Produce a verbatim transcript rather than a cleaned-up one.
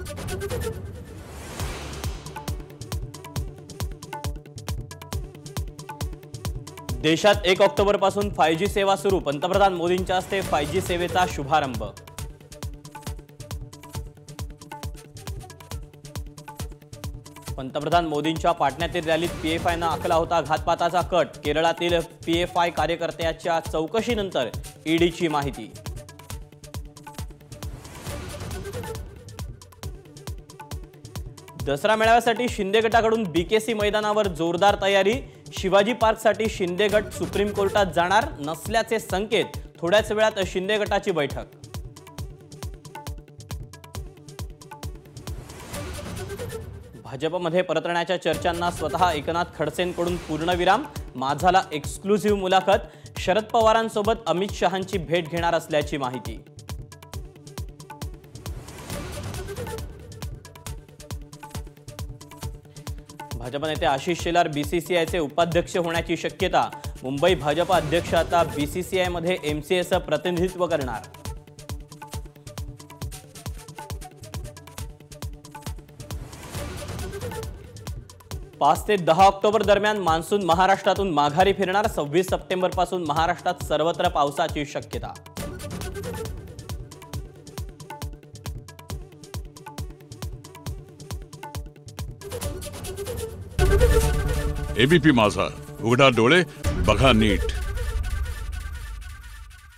देशात एक ऑक्टोबर पासून फाइव जी सेवा सुरू, पंतप्रधान मोदींच्या हस्ते फाइव जी सेवेचा शुभारंभ। पंतप्रधान मोदींच्या पाटण्यातील रॅलीत पीएफआयनं आखला होता घातपाताचा कट, केरळातील पीएफआय कार्यकर्त्याच्या चौकशीनंतर ईडीची माहिती। दसरा मेळाव्यासाठी शिंदे गटाकडून बीकेसी मैदानावर जोरदार तयारी, शिवाजी पार्कसाठी शिंदे गट सुप्रीम कोर्टात जाणार नसल्याचे संकेत, थोड्याच वेळात शिंदे गटाची बैठक। भाजपमध्ये परतण्याच्या चर्चांना स्वतः एकनाथ खडसेंकडून पूर्णविराम, माझाला एक्सक्लुझिव्ह मुलाखत, शरद पवारांसोबत अमित शहांची भेट घेणार असल्याची माहिती। भाजप नेते आशिष शेलार बीसीसीआयचे उपाध्यक्ष होण्याची शक्यता, मुंबई भाजप अध्यक्ष आता बीसीसीआय मध्ये एमसीएचं प्रतिनिधित्व करणार। पाच ते दहा ऑक्टोबर दरम्यान मान्सून महाराष्ट्रातून माघारी फिरणार, सव्वीस सप्टेंबर पासून महाराष्ट्रात सर्वत्र पावसाची शक्यता। एबीपी माझा, उघडा डोळे बघा नीट।